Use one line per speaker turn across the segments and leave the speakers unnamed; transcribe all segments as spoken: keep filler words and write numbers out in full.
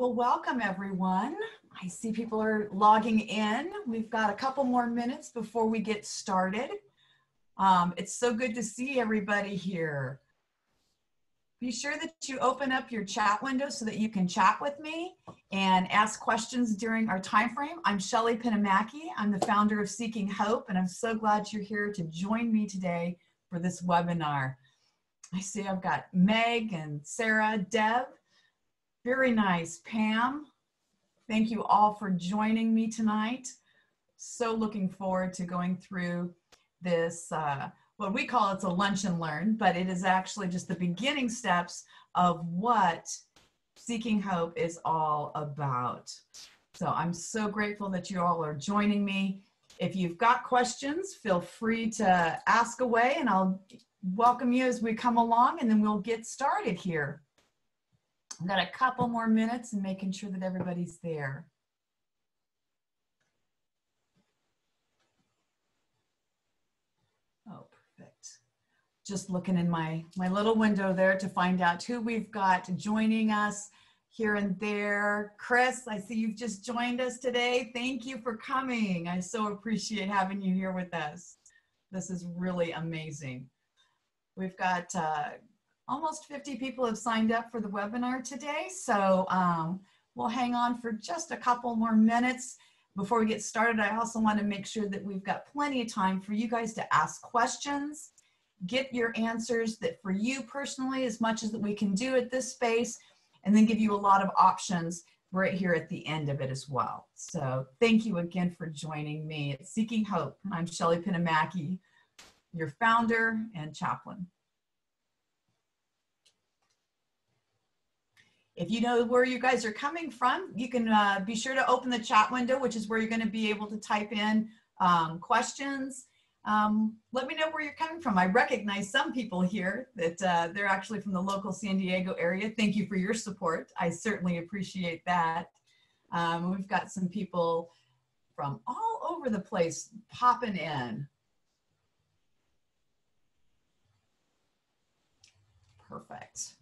Well, welcome everyone. I see people are logging in. We've got a couple more minutes before we get started. Um, it's so good to see everybody here. Be sure that you open up your chat window so that you can chat with me and ask questions during our time frame. I'm Shelly Pinamaki. I'm the founder of Seeking Hope, and I'm so glad you're here to join me today for this webinar. I see I've got Meg and Sarah, Deb. Very nice. Pam, thank you all for joining me tonight. So looking forward to going through this, uh, what we call it's a lunch and learn, but it is actually just the beginning steps of what Seeking Hope is all about. So I'm so grateful that you all are joining me. If you've got questions, feel free to ask away and I'll welcome you as we come along, and then we'll get started here. I've got a couple more minutes and making sure that everybody's there. Oh, perfect. Just looking in my, my little window there to find out who we've got joining us here and there. Chris, I see you've just joined us today. Thank you for coming. I so appreciate having you here with us. This is really amazing. We've got uh, almost fifty people have signed up for the webinar today, so um, we'll hang on for just a couple more minutes. Before we get started, I also want to make sure that we've got plenty of time for you guys to ask questions, get your answers that for you personally, as much as that we can do at this space, and then give you a lot of options right here at the end of it as well. So thank you again for joining me at Seeking Hope. I'm Shelly Pinamaki, your founder and chaplain. If you know where you guys are coming from, you can uh, be sure to open the chat window, which is where you're going to be able to type in um, questions. Um, let me know where you're coming from. I recognize some people here that uh, they're actually from the local San Diego area. Thank you for your support. I certainly appreciate that. Um, we've got some people from all over the place popping in. Perfect.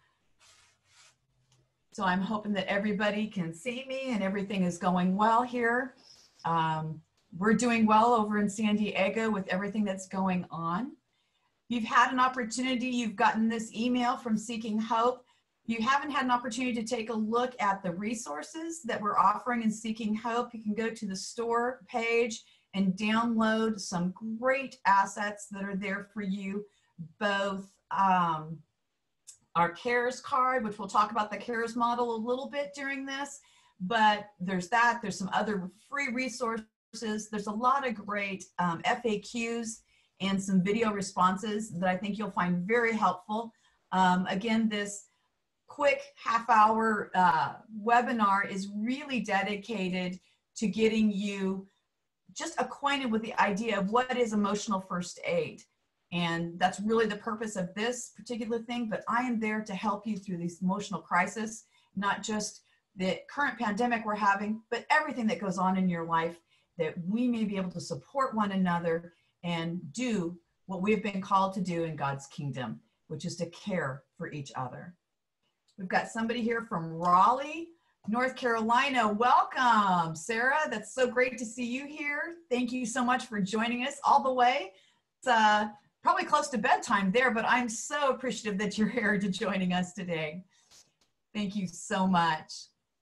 So I'm hoping that everybody can see me and everything is going well here. Um, we're doing well over in San Diego with everything that's going on. You've had an opportunity, you've gotten this email from Seeking Hope. If you haven't had an opportunity to take a look at the resources that we're offering in Seeking Hope, you can go to the store page and download some great assets that are there for you, both um, our CARES card, which we'll talk about the CARES model a little bit during this, but there's that, there's some other free resources. There's a lot of great um, F A Qs and some video responses that I think you'll find very helpful. Um, again, this quick half hour uh, webinar is really dedicated to getting you just acquainted with the idea of what is emotional first aid. And that's really the purpose of this particular thing, but I am there to help you through this emotional crisis, not just the current pandemic we're having, but everything that goes on in your life, that we may be able to support one another and do what we've been called to do in God's kingdom, which is to care for each other. We've got somebody here from Raleigh, North Carolina. Welcome, Sarah. That's so great to see you here. Thank you so much for joining us all the way. It's uh, probably close to bedtime there, but I'm so appreciative that you're here to joining us today. Thank you so much.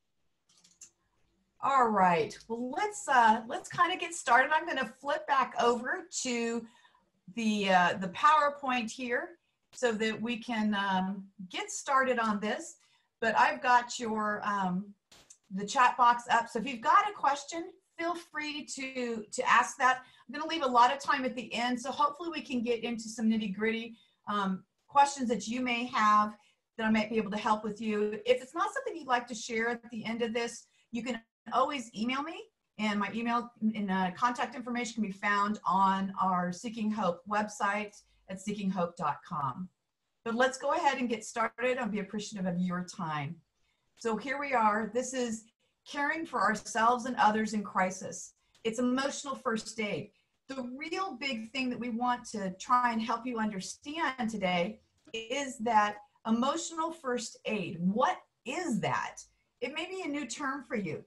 All right, well, let's uh, let's kind of get started. I'm going to flip back over to the uh, the PowerPoint here so that we can um, get started on this. But I've got your um, the chat box up, so if you've got a question, feel free to to ask that. I'm going to leave a lot of time at the end, so hopefully we can get into some nitty-gritty um, questions that you may have that I might be able to help with you. If it's not something you'd like to share at the end of this, you can always email me, and my email and uh, contact information can be found on our Seeking Hope website at seeking hope dot com. But let's go ahead and get started. I'll be appreciative of your time. So here we are. This is caring for ourselves and others in crisis. It's emotional first aid. The real big thing that we want to try and help you understand today is that emotional first aid. What is that? It may be a new term for you.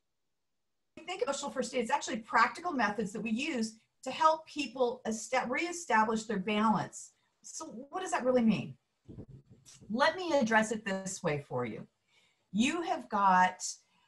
When you think of emotional first aid, it's actually practical methods that we use to help people reestablish their balance. So what does that really mean? Let me address it this way for you. You have got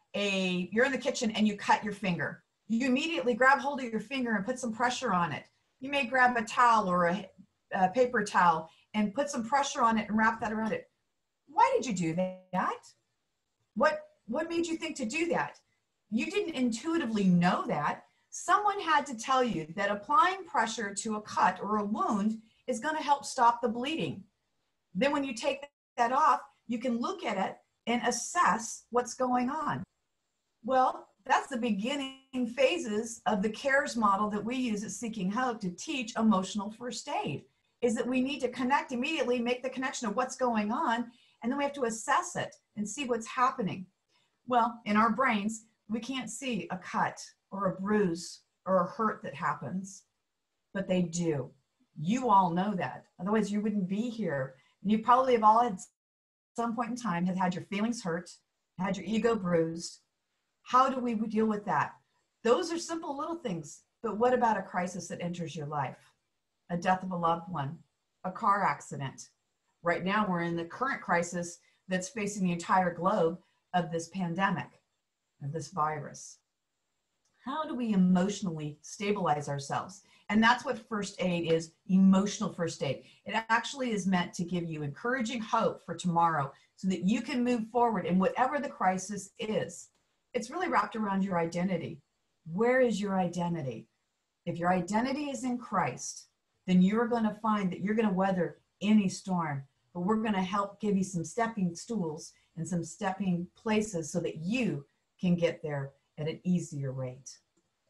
a, you're in the kitchen and you cut your finger. You immediately grab hold of your finger and put some pressure on it. You may grab a towel or a, a paper towel and put some pressure on it and wrap that around it. Why did you do that? What, what made you think to do that? You didn't intuitively know that. Someone had to tell you that applying pressure to a cut or a wound is going to help stop the bleeding. Then when you take that off, you can look at it and assess what's going on. Well, that's the beginning phases of the CARES model that we use at Seeking Hope to teach emotional first aid, is that we need to connect immediately, make the connection of what's going on, and then we have to assess it and see what's happening. Well, in our brains, we can't see a cut or a bruise or a hurt that happens, but they do. You all know that. Otherwise, you wouldn't be here. And you probably have all at some point in time have had your feelings hurt, had your ego bruised. How do we deal with that? Those are simple little things. But what about a crisis that enters your life? A death of a loved one, a car accident. Right now, we're in the current crisis that's facing the entire globe of this pandemic, of this virus. How do we emotionally stabilize ourselves? And that's what first aid is, emotional first aid. It actually is meant to give you encouraging hope for tomorrow so that you can move forward in whatever the crisis is. It's really wrapped around your identity. Where is your identity? If your identity is in Christ, then you're going to find that you're going to weather any storm, but we're going to help give you some stepping stools and some stepping places so that you can get there at an easier rate.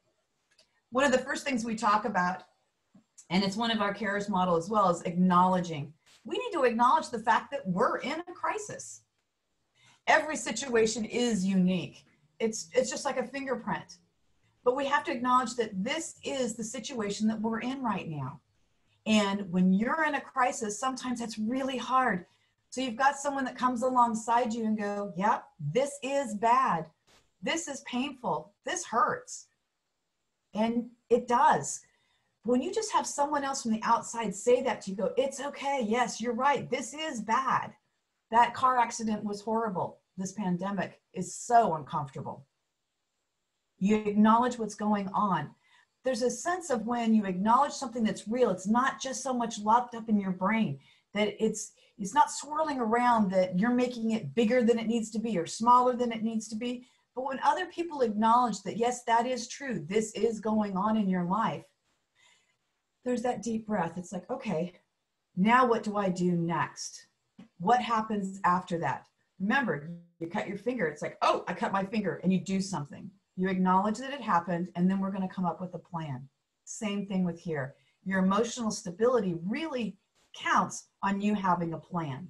One of the first things we talk about, and it's one of our CARES model as well, is acknowledging. We need to acknowledge the fact that we're in a crisis. Every situation is unique. It's, it's just like a fingerprint. But we have to acknowledge that this is the situation that we're in right now. And when you're in a crisis, sometimes that's really hard. So you've got someone that comes alongside you and go, yep, this is bad. This is painful. This hurts. And it does. When you just have someone else from the outside say that to you, go, it's okay. Yes, you're right. This is bad. That car accident was horrible. This pandemic is so uncomfortable. You acknowledge what's going on. There's a sense of when you acknowledge something that's real, it's not just so much locked up in your brain, that it's, it's not swirling around, that you're making it bigger than it needs to be or smaller than it needs to be. But when other people acknowledge that, yes, that is true, this is going on in your life, there's that deep breath. It's like, okay, now what do I do next? What happens after that? Remember, you cut your finger. It's like, oh, I cut my finger, and you do something. You acknowledge that it happened, and then we're going to come up with a plan. Same thing with here. Your emotional stability really counts on you having a plan.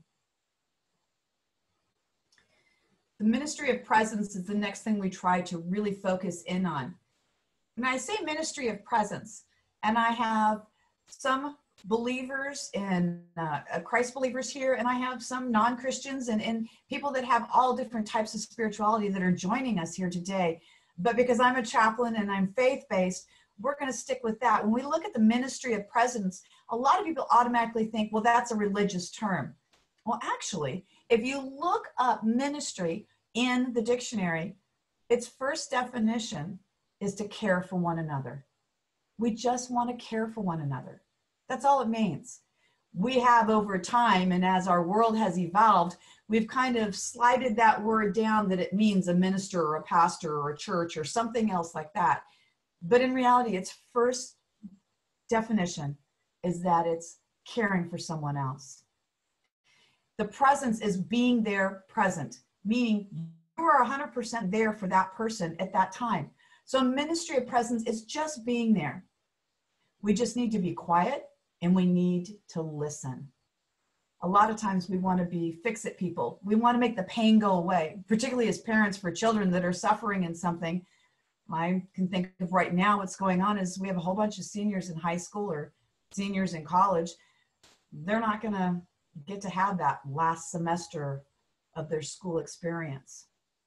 The ministry of presence is the next thing we try to really focus in on. And I say ministry of presence, and I have some believers and uh, Christ believers here, and I have some non-Christians and, and people that have all different types of spirituality that are joining us here today. But because I'm a chaplain and I'm faith-based, we're going to stick with that. When we look at the ministry of presence, a lot of people automatically think, well, that's a religious term. Well, actually, if you look up ministry in the dictionary, its first definition is to care for one another. We just want to care for one another. That's all it means. We have over time, and as our world has evolved, we've kind of slided that word down that it means a minister or a pastor or a church or something else like that. But in reality, its first definition is that it's caring for someone else. The presence is being there present, meaning you are one hundred percent there for that person at that time. So ministry of presence is just being there. We just need to be quiet and we need to listen. A lot of times we want to be fix-it people. We want to make the pain go away, particularly as parents for children that are suffering in something. I can think of right now what's going on is we have a whole bunch of seniors in high school or seniors in college. They're not going to get to have that last semester of their school experience.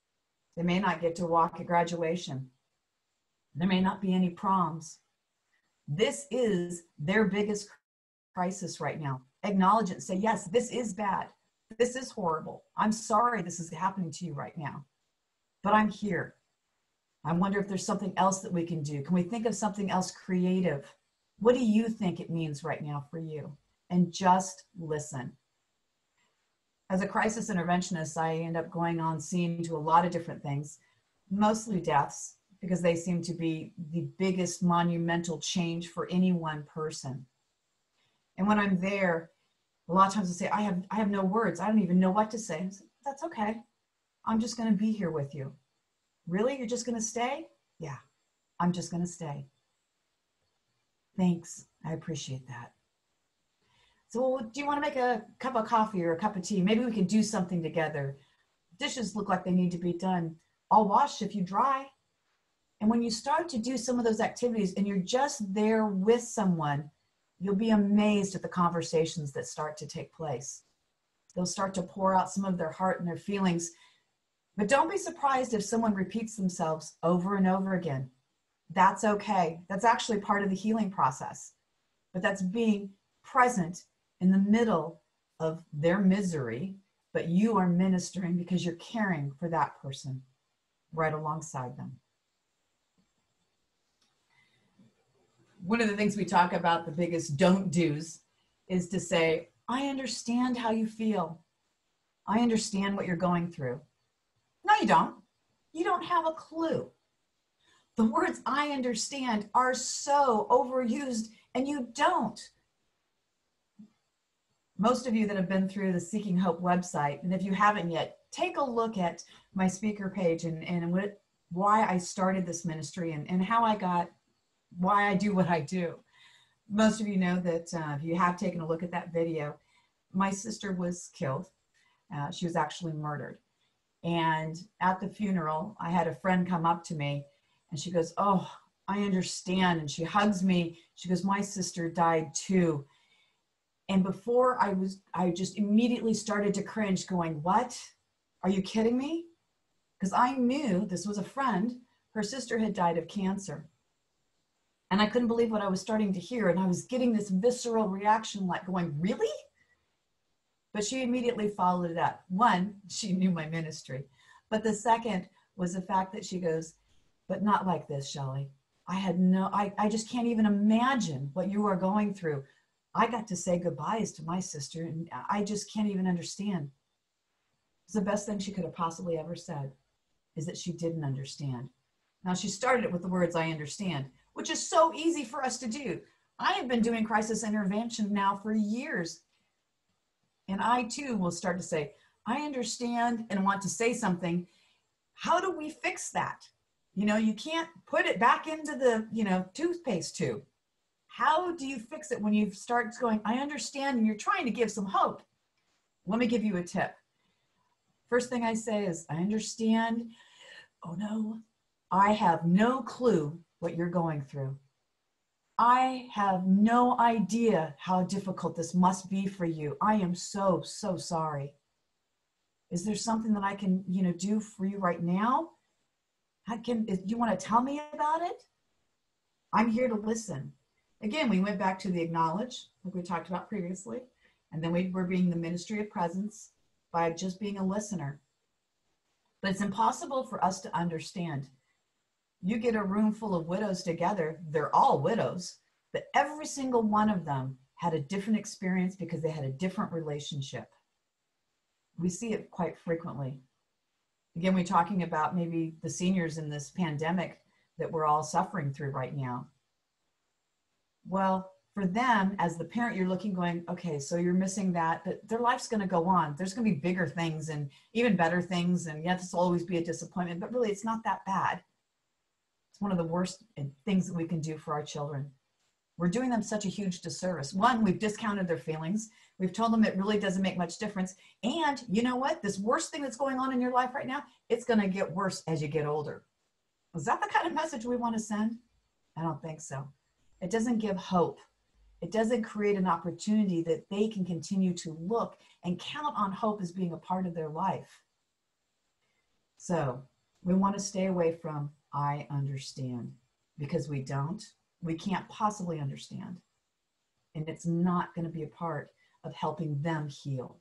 They may not get to walk at graduation. There may not be any proms. This is their biggest crisis right now. Acknowledge it and say, yes, this is bad. This is horrible. I'm sorry this is happening to you right now, but I'm here. I wonder if there's something else that we can do. Can we think of something else creative? What do you think it means right now for you? And just listen. As a crisis interventionist, I end up going on scene to a lot of different things, mostly deaths, because they seem to be the biggest monumental change for any one person. And when I'm there, a lot of times I say, I have, I have no words. I don't even know what to say. I say, that's okay. I'm just going to be here with you. Really? You're just going to stay? Yeah, I'm just going to stay. Thanks. I appreciate that. So well, do you want to make a cup of coffee or a cup of tea? Maybe we can do something together. Dishes look like they need to be done. I'll wash if you dry. And when you start to do some of those activities and you're just there with someone, you'll be amazed at the conversations that start to take place. They'll start to pour out some of their heart and their feelings. But don't be surprised if someone repeats themselves over and over again. That's okay. That's actually part of the healing process. But that's being present in the middle of their misery, but you are ministering because you're caring for that person right alongside them. One of the things we talk about, the biggest don't do's, is to say, I understand how you feel. I understand what you're going through. No, you don't. You don't have a clue. The words I understand are so overused, and you don't. Most of you that have been through the Seeking Hope website, and if you haven't yet, take a look at my speaker page and, and what, why I started this ministry and, and how I got, why I do what I do. Most of you know that uh, if you have taken a look at that video, my sister was killed. Uh, she was actually murdered. And at the funeral, I had a friend come up to me and she goes, oh, I understand. And she hugs me. She goes, my sister died too. And before I was, I just immediately started to cringe going, what? Are you kidding me? Because I knew this was a friend. Her sister had died of cancer. And I couldn't believe what I was starting to hear. And I was getting this visceral reaction like going, really? But she immediately followed it up. One, she knew my ministry. But the second was the fact that she goes, but not like this, Shelley. I had no, I, I just can't even imagine what you are going through. I got to say goodbyes to my sister and I just can't even understand. It's the best thing she could have possibly ever said is that she didn't understand. Now she started it with the words, I understand, which is so easy for us to do. I have been doing crisis intervention now for years. And I too will start to say, I understand and want to say something. How do we fix that? You know, you can't put it back into the, you know, toothpaste tube. How do you fix it when you start going, I understand, and you're trying to give some hope? Let me give you a tip. First thing I say is, I understand. Oh no, I have no clue what you're going through. I have no idea how difficult this must be for you. I am so, so sorry. Is there something that I can, you know, do for you right now? How can, do you want to tell me about it? I'm here to listen. Again, we went back to the acknowledge, like we talked about previously, and then we were being the ministry of presence by just being a listener. But it's impossible for us to understand. You get a room full of widows together, they're all widows, but every single one of them had a different experience because they had a different relationship. We see it quite frequently. Again, we're talking about maybe the seniors in this pandemic that we're all suffering through right now. Well, for them, as the parent, you're looking going, okay, so you're missing that, but their life's going to go on. There's going to be bigger things and even better things. And yes, this will always be a disappointment, but really it's not that bad. It's one of the worst things that we can do for our children. We're doing them such a huge disservice. One, we've discounted their feelings. We've told them it really doesn't make much difference. And you know what? This worst thing that's going on in your life right now, it's going to get worse as you get older. Is that the kind of message we want to send? I don't think so. It doesn't give hope. It doesn't create an opportunity that they can continue to look and count on hope as being a part of their life. So We want to stay away from I understand, because we don't. We can't possibly understand. And it's not going to be a part of helping them heal.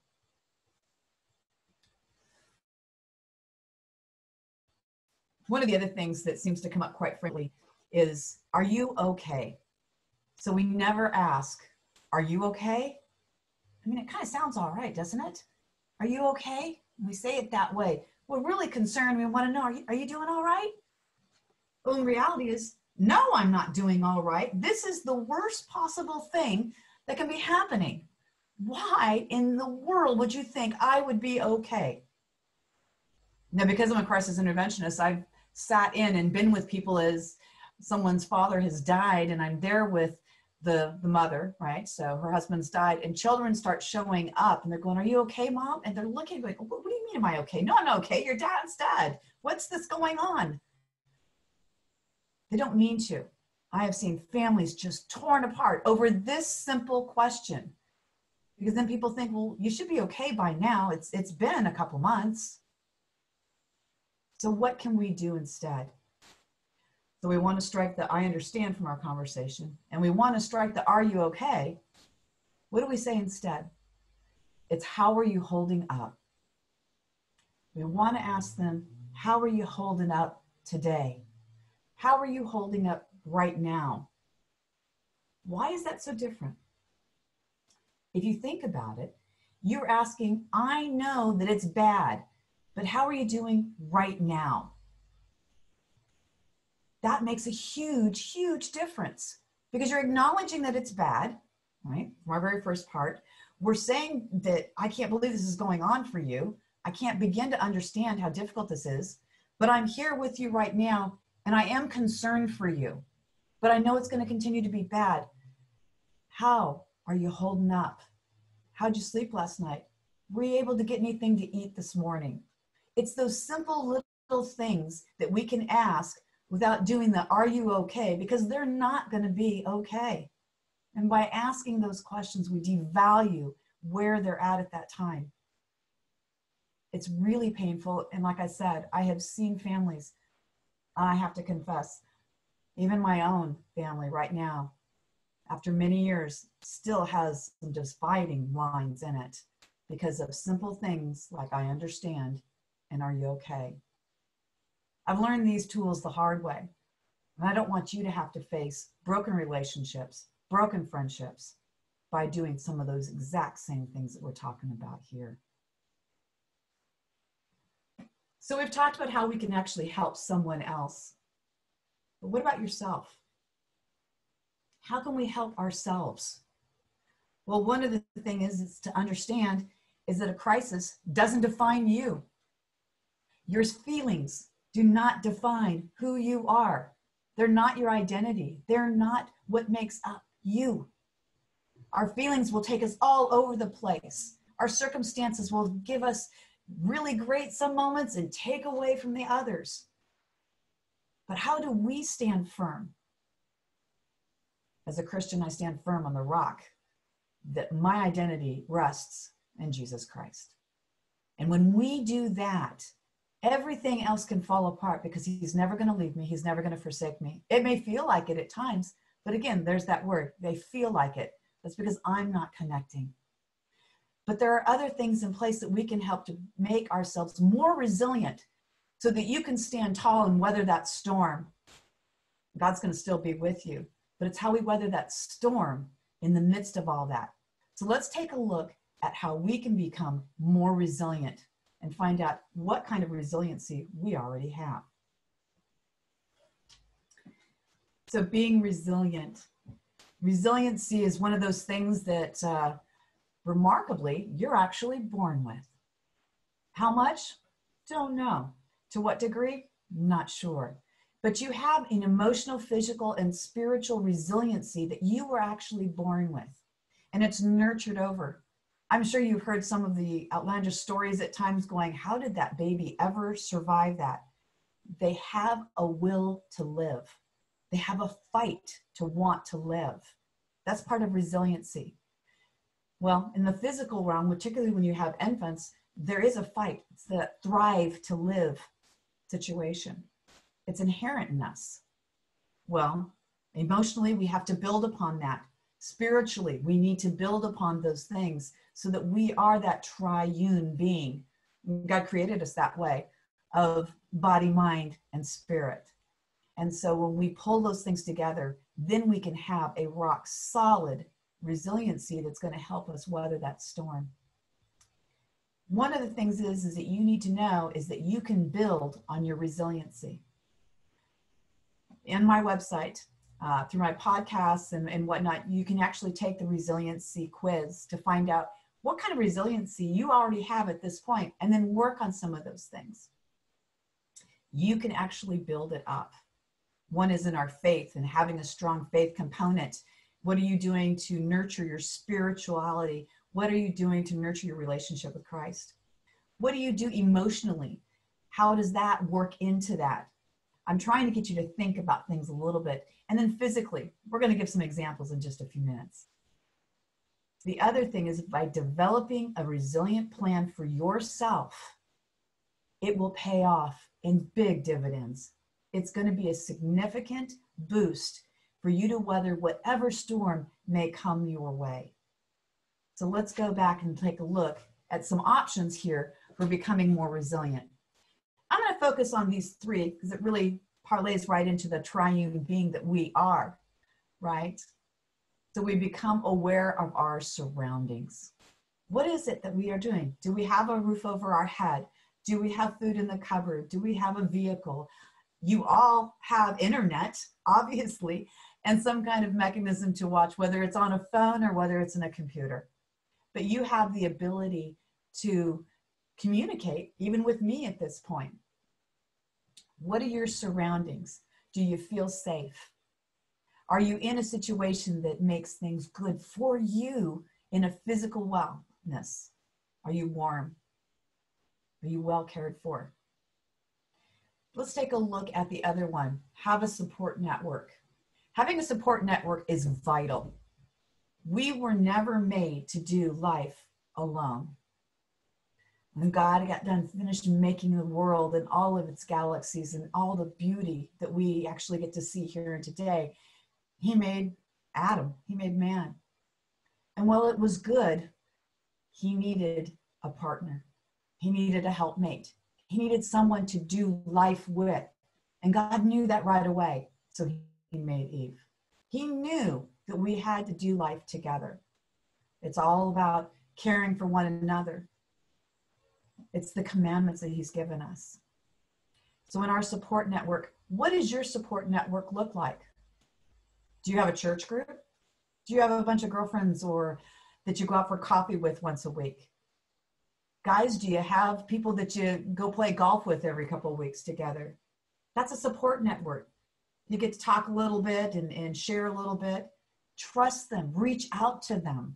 One of the other things that seems to come up quite frequently is, are you okay? So we never ask, are you okay? I mean, it kind of sounds all right, doesn't it? Are you okay? We say it that way. We're really concerned. We want to know, are you, are you doing all right? Well, in reality is, no, I'm not doing all right. This is the worst possible thing that can be happening. Why in the world would you think I would be okay? Now, because I'm a crisis interventionist, I've sat in and been with people as someone's father has died, and I'm there with the, the mother, right? So her husband's died, and children start showing up, and they're going, are you okay, Mom? And they're looking like, what, what do you mean, am I okay? No, I'm not okay. Your dad's dead. What's this going on? They don't mean to. I have seen families just torn apart over this simple question, because then people think, well, you should be okay by now. It's, it's been a couple months. So what can we do instead? So we want to strike the I understand from our conversation, and we want to strike the are you okay? What do we say instead? It's how are you holding up? We want to ask them, how are you holding up today? How are you holding up right now? Why is that so different? If you think about it, you're asking, I know that it's bad, but how are you doing right now? That makes a huge, huge difference, because you're acknowledging that it's bad, right? From our very first part, we're saying that I can't believe this is going on for you. I can't begin to understand how difficult this is, but I'm here with you right now, and I am concerned for you, but I know it's going to continue to be bad. How are you holding up? How'd you sleep last night? Were you able to get anything to eat this morning? It's those simple little things that we can ask without doing the are you okay, because they're not going to be okay. And by asking those questions, we devalue where they're at at that time. It's really painful. And like I said, I have seen families, I have to confess, even my own family right now, after many years, still has some dividing lines in it because of simple things like I understand and are you okay? I've learned these tools the hard way, and I don't want you to have to face broken relationships, broken friendships by doing some of those exact same things that we're talking about here. So we've talked about how we can actually help someone else, but what about yourself? How can we help ourselves? Well, one of the things is to understand is that a crisis doesn't define you. Your feelings do not define who you are. They're not your identity. They're not what makes up you. Our feelings will take us all over the place. Our circumstances will give us really great some moments and take away from the others. But how do we stand firm? As a Christian, I stand firm on the rock that my identity rests in Jesus Christ. And when we do that, everything else can fall apart, because he's never going to leave me. He's never going to forsake me. It may feel like it at times, but again, there's that word. They feel like it. That's because I'm not connecting. But there are other things in place that we can help to make ourselves more resilient so that you can stand tall and weather that storm. God's going to still be with you, but it's how we weather that storm in the midst of all that. So let's take a look at how we can become more resilient and find out what kind of resiliency we already have. So being resilient. Resiliency is one of those things that uh, remarkably, you're actually born with. How much? Don't know. To what degree? Not sure. But you have an emotional, physical, and spiritual resiliency that you were actually born with. And it's nurtured over. I'm sure you've heard some of the outlandish stories at times going, how did that baby ever survive that? They have a will to live. They have a fight to want to live. That's part of resiliency. Well, in the physical realm, particularly when you have infants, there is a fight. It's the thrive to live. situation. It's inherent in us. Well, emotionally, we have to build upon that. Spiritually, we need to build upon those things so that we are that triune being. God created us that way, of body, mind, and spirit. And so when we pull those things together, then we can have a rock solid resiliency that's going to help us weather that storm. One of the things is, is that you need to know is that you can build on your resiliency. In my website, uh, through my podcasts and, and whatnot, you can actually take the resiliency quiz to find out what kind of resiliency you already have at this point, and then work on some of those things. You can actually build it up. One is in our faith and having a strong faith component. What are you doing to nurture your spirituality? What are you doing to nurture your relationship with Christ? What do you do emotionally? How does that work into that? I'm trying to get you to think about things a little bit. And then physically, we're going to give some examples in just a few minutes. The other thing is, by developing a resilient plan for yourself, it will pay off in big dividends. It's going to be a significant boost for you to weather whatever storm may come your way. So let's go back and take a look at some options here for becoming more resilient. I'm going to focus on these three because it really parlays right into the triune being that we are, right? So we become aware of our surroundings. What is it that we are doing? Do we have a roof over our head? Do we have food in the cupboard? Do we have a vehicle? You all have internet, obviously, and some kind of mechanism to watch, whether it's on a phone or whether it's in a computer. But you have the ability to communicate, even with me at this point. What are your surroundings? Do you feel safe? Are you in a situation that makes things good for you in a physical wellness? Are you warm? Are you well cared for? Let's take a look at the other one. Have a support network. Having a support network is vital. We were never made to do life alone. When God got done, finished making the world and all of its galaxies and all the beauty that we actually get to see here and today, he made Adam, he made man. And while it was good, he needed a partner. He needed a helpmate. He needed someone to do life with. And God knew that right away. So he made Eve. He knew that we had to do life together. It's all about caring for one another. It's the commandments that he's given us. So in our support network, what does your support network look like? Do you have a church group? Do you have a bunch of girlfriends or that you go out for coffee with once a week? Guys, do you have people that you go play golf with every couple of weeks together? That's a support network. You get to talk a little bit and, and share a little bit. Trust them. Reach out to them.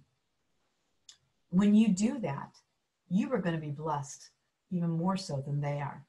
When you do that, you are going to be blessed even more so than they are.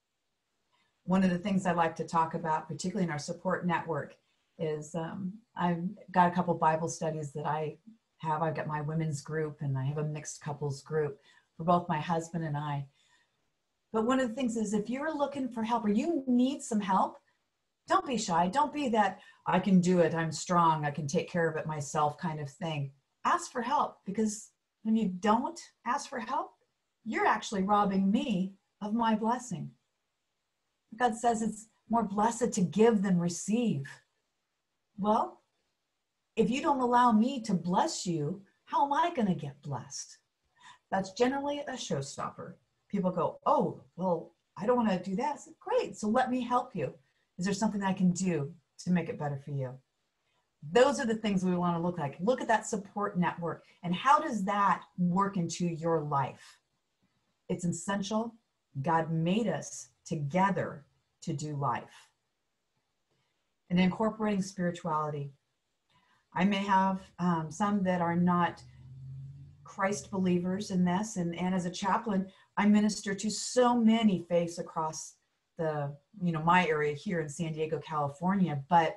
One of the things I like to talk about, particularly in our support network, is um, I've got a couple Bible studies that I have. I've got my women's group and I have a mixed couples group for both my husband and I. But one of the things is, if you're looking for help or you need some help, don't be shy. Don't be that I can do it, I'm strong, I can take care of it myself kind of thing. Ask for help, because when you don't ask for help, you're actually robbing me of my blessing. God says it's more blessed to give than receive. Well, if you don't allow me to bless you, how am I going to get blessed? That's generally a showstopper. People go, oh, well, I don't want to do that. I said, great, so let me help you. Is there something I can do to make it better for you? Those are the things we want to look like. Look at that support network and how does that work into your life? It's essential. God made us together to do life. And incorporating spirituality. I may have um, some that are not Christ believers in this, and, and as a chaplain, I minister to so many faiths across the, you know, my area here in San Diego, California, but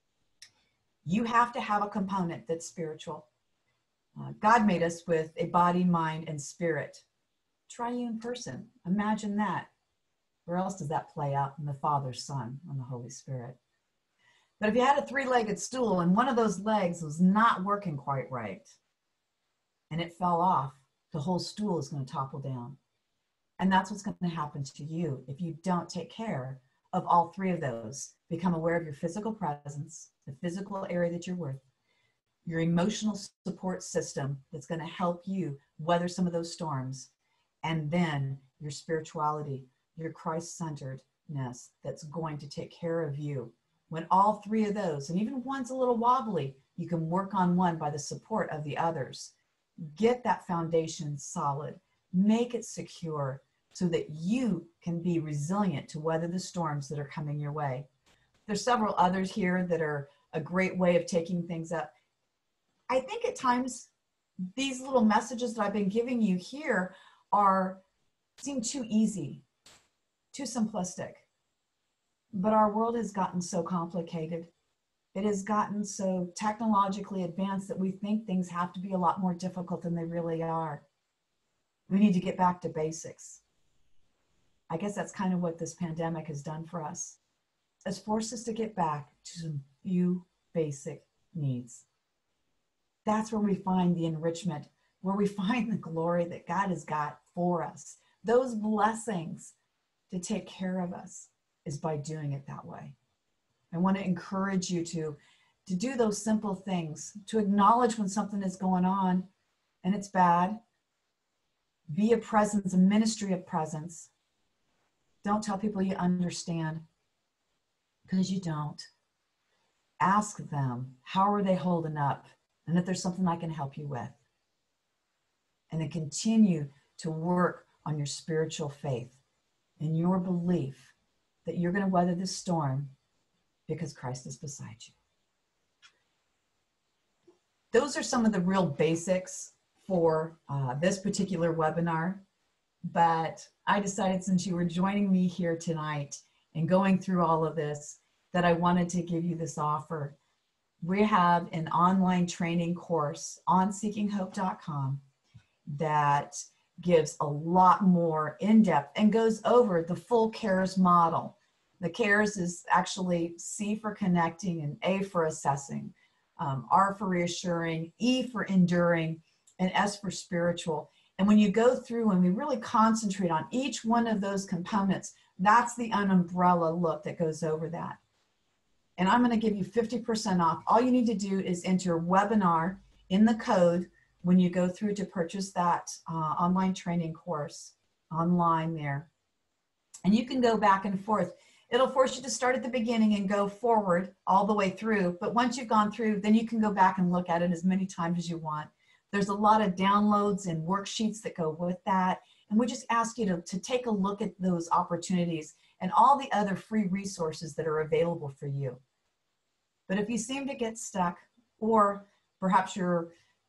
you have to have a component that's spiritual. Uh, God made us with a body, mind, and spirit. Triune person. Imagine that. Where else does that play out? In the Father, Son, and the Holy Spirit. But if you had a three-legged stool and one of those legs was not working quite right and it fell off, the whole stool is going to topple down. And that's what's going to happen to you if you don't take care of all three of those. Become aware of your physical presence, the physical area that you're with, your emotional support system that's going to help you weather some of those storms, and then your spirituality, your Christ-centeredness that's going to take care of you. When all three of those, and even one's a little wobbly, you can work on one by the support of the others. Get that foundation solid, make it secure so that you can be resilient to weather the storms that are coming your way. There's several others here that are a great way of taking things up. I think at times these little messages that I've been giving you here are seem too easy, too simplistic. But our world has gotten so complicated. It has gotten so technologically advanced that we think things have to be a lot more difficult than they really are. We need to get back to basics. I guess that's kind of what this pandemic has done for us. It's forced us to get back to some few basic needs. That's where we find the enrichment, where we find the glory that God has got for us. Those blessings to take care of us is by doing it that way. I want to encourage you to, to do those simple things, to acknowledge when something is going on and it's bad. Be a presence, a ministry of presence. Don't tell people you understand, because you don't. Ask them, how are they holding up? And if there's something I can help you with. And then continue to work on your spiritual faith and your belief that you're going to weather this storm because Christ is beside you. Those are some of the real basics for uh, this particular webinar. But I decided, since you were joining me here tonight and going through all of this, that I wanted to give you this offer. We have an online training course on seeking hope dot com that gives a lot more in-depth and goes over the full CARES model. The CARES is actually C for connecting and A for assessing, um, R for reassuring, E for enduring, and S for spiritual. And when you go through and we really concentrate on each one of those components, that's the umbrella look that goes over that. And I'm going to give you fifty percent off. All you need to do is enter webinar in the code when you go through to purchase that uh, online training course online there. And you can go back and forth. It'll force you to start at the beginning and go forward all the way through. But once you've gone through, then you can go back and look at it as many times as you want. There's a lot of downloads and worksheets that go with that. And we just ask you to, to take a look at those opportunities and all the other free resources that are available for you. But if you seem to get stuck, or perhaps your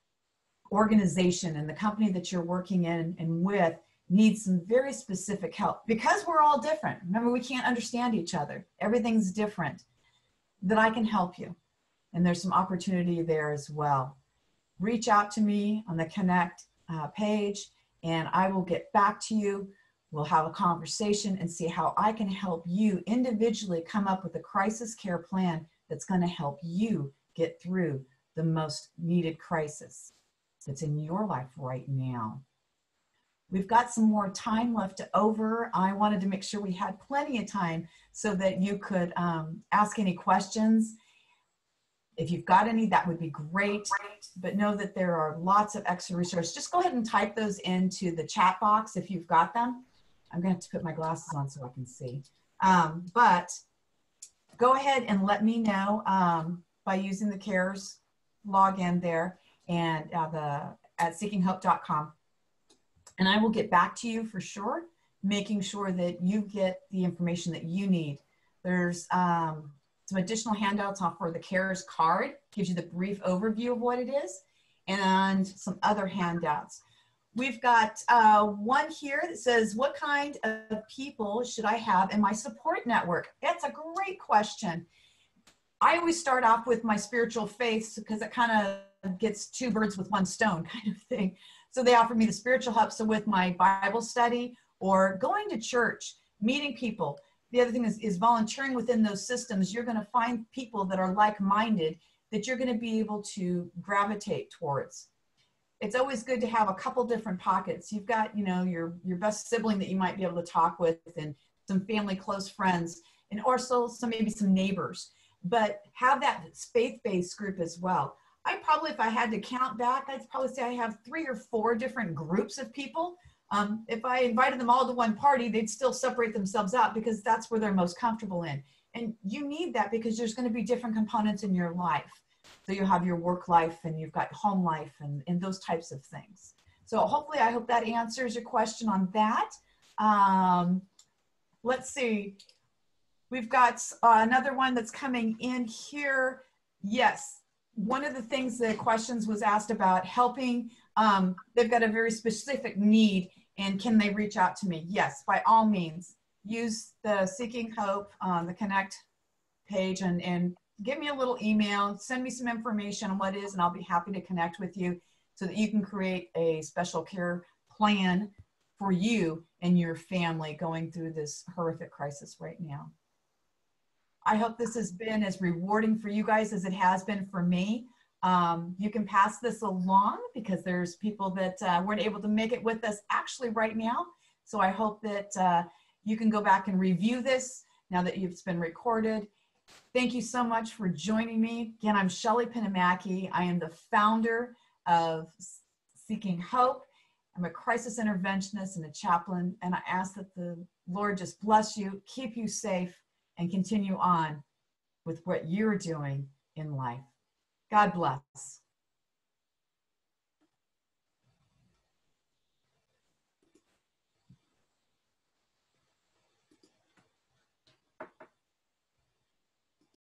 organization and the company that you're working in and with needs some very specific help, because we're all different. Remember, we can't understand each other. Everything's different. That I can help you. And there's some opportunity there as well. Reach out to me on the Connect uh, page, and I will get back to you. We'll have a conversation and see how I can help you individually come up with a crisis care plan that's going to help you get through the most needed crisis that's in your life right now. We've got some more time left over. I wanted to make sure we had plenty of time so that you could um, ask any questions. If you've got any, that would be great. But know that there are lots of extra resources. Just go ahead and type those into the chat box if you've got them. I'm going to have to put my glasses on so I can see. Um, but go ahead and let me know um, by using the CARES login there and uh, the at seeking hope dot com. And I will get back to you for sure, making sure that you get the information that you need. There's um, some additional handouts off for the CARES card, gives you the brief overview of what it is, and some other handouts. We've got uh, one here that says, what kind of people should I have in my support network? That's a great question. I always start off with my spiritual faith because it kind of gets two birds with one stone kind of thing. So they offer me the spiritual help. So with my Bible study or going to church, meeting people. The other thing is, is volunteering within those systems. You're going to find people that are like-minded that you're going to be able to gravitate towards. It's always good to have a couple different pockets. You've got, you know, your, your best sibling that you might be able to talk with, and some family, close friends, and also some, maybe some neighbors, but have that faith-based group as well. I probably, if I had to count back, I'd probably say I have three or four different groups of people. Um, if I invited them all to one party, they'd still separate themselves out because that's where they're most comfortable in. And you need that because there's going to be different components in your life. So you have your work life and you've got home life and, and those types of things. So hopefully, I hope that answers your question on that. Um, let's see. We've got uh, another one that's coming in here. Yes. One of the things the questions was asked about helping. Um, they've got a very specific need, and can they reach out to me? Yes, by all means. Use the Seeking Hope, uh, the Connect page, and, and give me a little email, send me some information on what it is, and I'll be happy to connect with you so that you can create a special care plan for you and your family going through this horrific crisis right now. I hope this has been as rewarding for you guys as it has been for me. Um, you can pass this along because there's people that uh, weren't able to make it with us actually right now. So I hope that uh, you can go back and review this now that it's been recorded. Thank you so much for joining me. Again, I'm Shelley Pinamaki. I am the founder of Seeking Hope. I'm a crisis interventionist and a chaplain, and I ask that the Lord just bless you, keep you safe, and continue on with what you're doing in life. God bless.